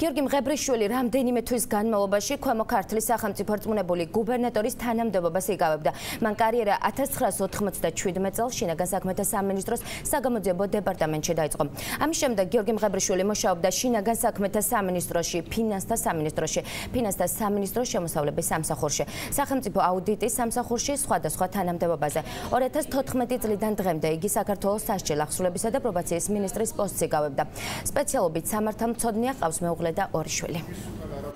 გიორგი მღებრიშვილი რამდენიმე თვის განმავლობაში ქვემო ქართლის სახელმწიფო რწმუნებული გუბერნატორის თანამდებობას იკავებდა. მან კარიერა 1997 წელს შინაგან საქმეთა სამინისტროს საგამოძიებო დეპარტამენტში დაიწყო. ამის შემდეგ გიორგი მღებრიშვილი მუშაობდა შინაგან საქმეთა სამინისტროში, ფინანსთა სამინისტროში, ფინანსთა სამინისტროს შემოსავლების სამსახურში, სახელმწიფო აუდიტის სამსახურში სხვადასხვა თანამდებობაზე. 2014 წლიდან დღემდე იგი საქართველოს სასჯელ ახსრულებისა და პრობაციის მინისტრის პოსტს იკავებდა. სპეციალობით სამართალმცოდნეა, ყავს მეუღლე და ორი შვილი.